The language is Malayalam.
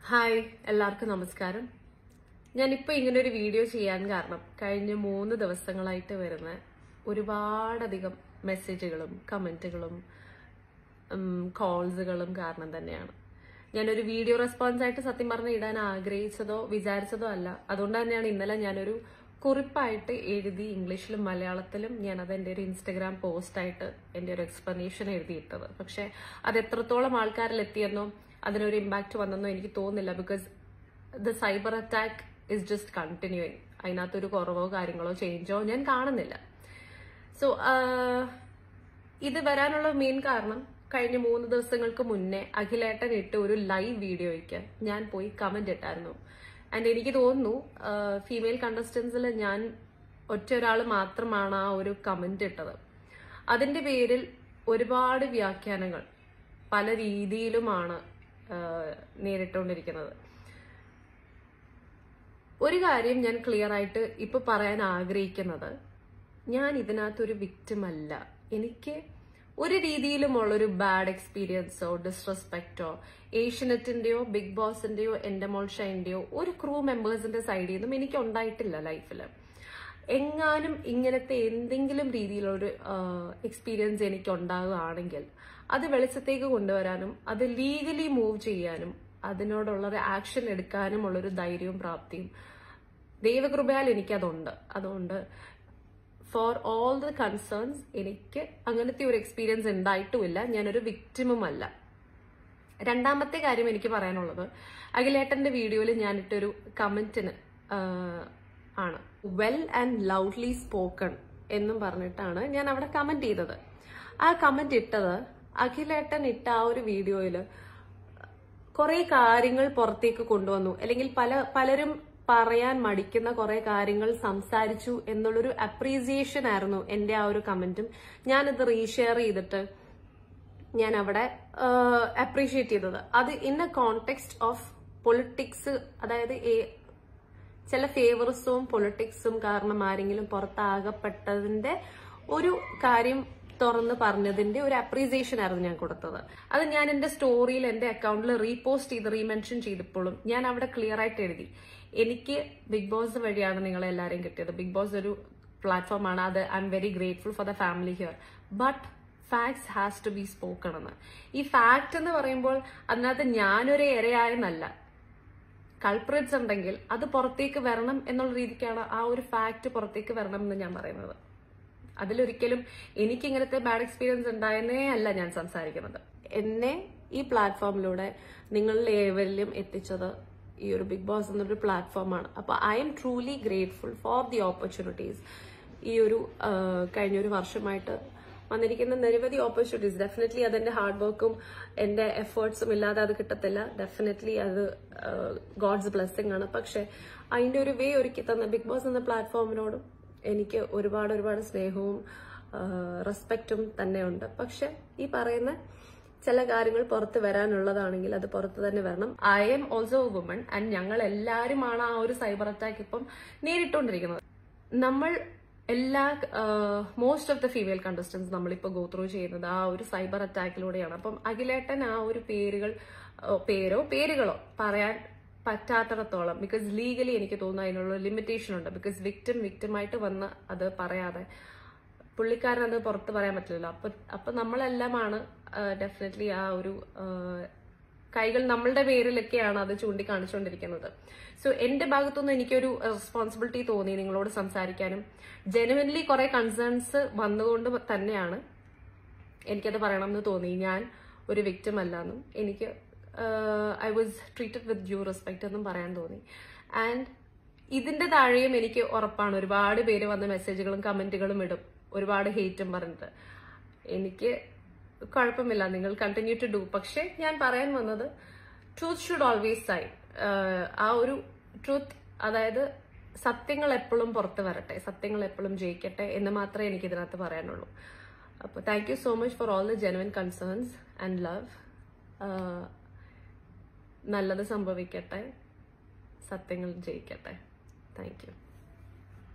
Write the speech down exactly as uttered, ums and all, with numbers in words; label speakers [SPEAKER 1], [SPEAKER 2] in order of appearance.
[SPEAKER 1] ഹായ് എല്ലാവർക്കും നമസ്കാരം. ഞാനിപ്പോൾ ഇങ്ങനെ ഒരു വീഡിയോ ചെയ്യാൻ കാരണം കഴിഞ്ഞ മൂന്ന് ദിവസങ്ങളായിട്ട് വരുന്ന ഒരുപാടധികം മെസ്സേജുകളും കമന്റുകളും കോൾസുകളും കാരണം തന്നെയാണ്. ഞാനൊരു വീഡിയോ റെസ്പോൺസ് ആയിട്ട് സത്യം പറഞ്ഞ് ഇടാൻ ആഗ്രഹിച്ചതോ വിചാരിച്ചതോ അല്ല. അതുകൊണ്ട് തന്നെയാണ് ഇന്നലെ ഞാനൊരു കുറിപ്പായിട്ട് എഴുതി ഇംഗ്ലീഷിലും മലയാളത്തിലും ഞാൻ അത് എൻ്റെ ഒരു ഇൻസ്റ്റഗ്രാം പോസ്റ്റായിട്ട് എൻ്റെ ഒരു എക്സ്പ്ലനേഷൻ എഴുതിയിട്ടത്. പക്ഷെ അത് എത്രത്തോളം ആൾക്കാരിൽ എത്തിയെന്നോ അതിനൊരു ഇമ്പാക്ട് വന്നെന്നോ എനിക്ക് തോന്നുന്നില്ല. Because the cyber attack is just continuing. അതിനകത്തൊരു കുറവോ കാര്യങ്ങളോ ചേഞ്ചോ ഞാൻ കാണുന്നില്ല. സോ ഇത് വരാനുള്ള മെയിൻ കാരണം കഴിഞ്ഞ മൂന്ന് ദിവസങ്ങൾക്ക് മുന്നേ അഖിലേട്ടൻ ഇട്ട് ഒരു ലൈവ് വീഡിയോയ്ക്ക് ഞാൻ പോയി കമന്റ് ഇട്ടായിരുന്നു. ആൻഡ് എനിക്ക് തോന്നുന്നു ഫീമെയിൽ കണ്ടസ്റ്റൻസിൽ ഞാൻ ഒറ്റ ഒരാൾ മാത്രമാണ് ആ ഒരു കമന്റ് ഇട്ടത്. അതിന്റെ പേരിൽ ഒരുപാട് വ്യാഖ്യാനങ്ങൾ പല രീതിയിലുമാണ് നേരിട്ടുകൊണ്ടിരിക്കുന്നത്. ഒരു കാര്യം ഞാൻ ക്ലിയർ ആയിട്ട് ഇപ്പൊ പറയാൻ ആഗ്രഹിക്കുന്നത്, ഞാൻ ഇതിനകത്തൊരു വിക്ടിം അല്ല. എനിക്ക് ഒരു രീതിയിലുമുള്ളൊരു ബാഡ് എക്സ്പീരിയൻസോ ഡിസ്റെസ്പെക്റ്റോ ഏഷ്യനെറ്റിന്റെയോ ബിഗ് ബോസിന്റെയോ എന്റെ മോൾ ഷൈന്റെയോ ഒരു ക്രൂ മെമ്പേഴ്സിന്റെ സൈഡിൽ നിന്നും എനിക്ക് ഉണ്ടായിട്ടില്ല ലൈഫിൽ. എങ്ങാനും ഇങ്ങനത്തെ എന്തെങ്കിലും രീതിയിലൊരു എക്സ്പീരിയൻസ് എനിക്ക് ഉണ്ടാകുകയാണെങ്കിൽ അത് വെളിച്ചത്തേക്ക് കൊണ്ടുവരാനും അത് ലീഗലി മൂവ് ചെയ്യാനും അതിനോടുള്ളൊരു ആക്ഷൻ എടുക്കാനും ഉള്ളൊരു ധൈര്യവും പ്രാപ്തിയും ദൈവകൃപയാൽ എനിക്കതുണ്ട്. അതുകൊണ്ട് ഫോർ ഓൾ ദ കൺസേൺസ് എനിക്ക് അങ്ങനത്തെ ഒരു എക്സ്പീരിയൻസ് ഉണ്ടായിട്ടുമില്ല. ഞാനൊരു വിക്ടിമുമല്ല. രണ്ടാമത്തെ കാര്യം എനിക്ക് പറയാനുള്ളത്, അഖിലേട്ടന്റെ വീഡിയോയിൽ ഞാനിട്ടൊരു കമന്റിന് ആണ് വെൽ ആൻഡ് ലൗഡ്ലി സ്പോക്കൺ എന്നും പറഞ്ഞിട്ടാണ് ഞാൻ അവിടെ കമന്റ് ചെയ്തത്. ആ കമന്റ് ഇട്ടത് അഖിലേട്ടൻ ഇട്ട ആ ഒരു വീഡിയോയില് കുറെ കാര്യങ്ങൾ പുറത്തേക്ക് കൊണ്ടുവന്നു, അല്ലെങ്കിൽ പല പലരും പറയാൻ മടിക്കുന്ന കുറെ കാര്യങ്ങൾ സംസാരിച്ചു എന്നുള്ളൊരു അപ്രീസിയേഷൻ ആയിരുന്നു എന്റെ ആ ഒരു കമന്റും. ഞാനത് റീഷെയർ ചെയ്തിട്ട് ഞാൻ അവിടെ അപ്രീഷിയേറ്റ് ചെയ്തത്. അത് in a context of politics, അതായത് ചില ഫേവറിസവും പൊളിറ്റിക്സും കാരണം ആരെങ്കിലും പുറത്താകപ്പെട്ടതിന്റെ ഒരു കാര്യം തുറന്ന് പറഞ്ഞതിന്റെ ഒരു അപ്രീസിയേഷൻ ആയിരുന്നു ഞാൻ കൊടുത്തത്. അത് ഞാൻ എന്റെ സ്റ്റോറിയിൽ എന്റെ അക്കൗണ്ടിൽ റീപോസ്റ്റ് ചെയ്ത് റീമെൻഷൻ ചെയ്തപ്പോഴും ഞാൻ അവിടെ ക്ലിയർ ആയിട്ട് എഴുതി, എനിക്ക് ബിഗ് ബോസ് വഴിയാണ് നിങ്ങളെ എല്ലാവരെയും കിട്ടിയത്. ബിഗ് ബോസ് ഒരു പ്ലാറ്റ്ഫോം ആണ്. അത് I am very grateful for the family here. But facts has to be spoken എന്ന്. ഈ ഫാക്ട് എന്ന് പറയുമ്പോൾ അതിനകത്ത് ഞാനൊരു ഇരയായെന്നല്ല. കൾപ്രിറ്റ്സ് ഉണ്ടെങ്കിൽ അത് പുറത്തേക്ക് വരണം എന്നുള്ള രീതിക്കാണ് ആ ഒരു ഫാക്ട് പുറത്തേക്ക് വരണം എന്ന് ഞാൻ പറയുന്നത്. അതിലൊരിക്കലും എനിക്ക് ഇങ്ങനത്തെ ബാഡ് എക്സ്പീരിയൻസ് ഉണ്ടായെന്നേ അല്ല ഞാൻ സംസാരിക്കുന്നത്. എന്നെ ഈ പ്ലാറ്റ്ഫോമിലൂടെ നിങ്ങളിൽ ഏവരിലും എത്തിച്ചത് ഈ ഒരു ബിഗ് ബോസ് എന്നൊരു പ്ലാറ്റ്ഫോമാണ്. അപ്പൊ I am truly grateful for the opportunities. ഈ ഒരു കഴിഞ്ഞൊരു വർഷമായിട്ട് വന്നിരിക്കുന്ന നിരവധി ഓപ്പർച്യൂണിറ്റീസ്. ഡെഫിനറ്റ്ലി അതെന്റെ ഹാർഡ് വർക്കും എന്റെ എഫേർട്സും ഇല്ലാതെ അത് കിട്ടത്തില്ല. ഡെഫിനറ്റ്ലി അത് ഗോഡ്സ് ബ്ലെസ്സിംഗ് ആണ്. പക്ഷെ അതിന്റെ ഒരു വേ ഒരുക്കി തന്ന ബിഗ് ബോസ് എന്ന പ്ലാറ്റ്ഫോമിനോടും എനിക്ക് ഒരുപാട് ഒരുപാട് സ്നേഹവും റെസ്പെക്റ്റും തന്നെ ഉണ്ട്. പക്ഷെ ഈ പറയുന്ന ചില കാര്യങ്ങൾ പുറത്ത് വരാനുള്ളതാണെങ്കിൽ അത് പുറത്ത് തന്നെ വരണം. I am also a woman and ഞങ്ങൾ എല്ലാവരുമാണ് ആ ഒരു സൈബർ അറ്റാക്ക് ഇപ്പം നേരിട്ടുകൊണ്ടിരിക്കുന്നത്. നമ്മൾ എല്ലാ most of the female contestants നമ്മളിപ്പോ ഗോ ത്രൂ ചെയ്യുന്നത് ആ ഒരു സൈബർ അറ്റാക്കിലൂടെയാണ്. അപ്പം അഖിലേട്ടൻ ആ ഒരു പേരുകൾ പേരോ പേരുകളോ പറയാൻ പറ്റാത്തിടത്തോളം, ബിക്കോസ് ലീഗലി എനിക്ക് തോന്നുന്നു അതിനുള്ള ലിമിറ്റേഷൻ ഉണ്ട്. ബിക്കോസ് വിക്ടിം വിക്ടിമായിട്ട് വന്ന് അത് പറയാതെ പുള്ളിക്കാരൻ അത് പുറത്ത് പറയാൻ പറ്റില്ലല്ലോ. അപ്പൊ അപ്പൊ നമ്മളെല്ലാമാണ് ഡെഫിനറ്റ്ലി ആ ഒരു കൈകൾ നമ്മളുടെ പേരിലൊക്കെയാണ് അത് ചൂണ്ടിക്കാണിച്ചുകൊണ്ടിരിക്കുന്നത്. സോ എന്റെ ഭാഗത്തുനിന്ന് എനിക്കൊരു റെസ്പോൺസിബിലിറ്റി തോന്നി നിങ്ങളോട് സംസാരിക്കാനും. ജെനുവൻലി കുറെ കൺസേൺസ് വന്നുകൊണ്ട് തന്നെയാണ് എനിക്കത് പറയണമെന്ന് തോന്നി. ഞാൻ ഒരു വിക്ടിം അല്ലാന്നും എനിക്ക് I was treated with due respect എന്നും പറയാൻ തോന്നി. ആൻഡ് ഇതിന്റെ താഴെയും എനിക്ക് ഉറപ്പാണ് ഒരുപാട് പേര് വന്ന മെസ്സേജുകളും കമന്റുകളും ഇടും, ഒരുപാട് ഹേറ്റും പറഞ്ഞിട്ട്. എനിക്ക് കുഴപ്പമില്ല, നിങ്ങൾ കണ്ടിന്യൂ ടു ഡു. പക്ഷെ ഞാൻ പറയാൻ വന്നത്, ട്രൂത്ത് ഷുഡ് ഓൾവേസ് സൈൻ. ആ ഒരു ട്രൂത്ത്, അതായത് സത്യങ്ങൾ എപ്പോഴും പുറത്ത് വരട്ടെ, സത്യങ്ങൾ എപ്പോഴും ജയിക്കട്ടെ എന്ന് മാത്രമേ എനിക്ക് ഇതിനകത്ത് പറയാനുള്ളൂ. അപ്പോൾ thank you so much for all the genuine concerns and love. നല്ലത് സംഭവിക്കട്ടെ, സത്യങ്ങൾ ജയിക്കട്ടെ. Thank U.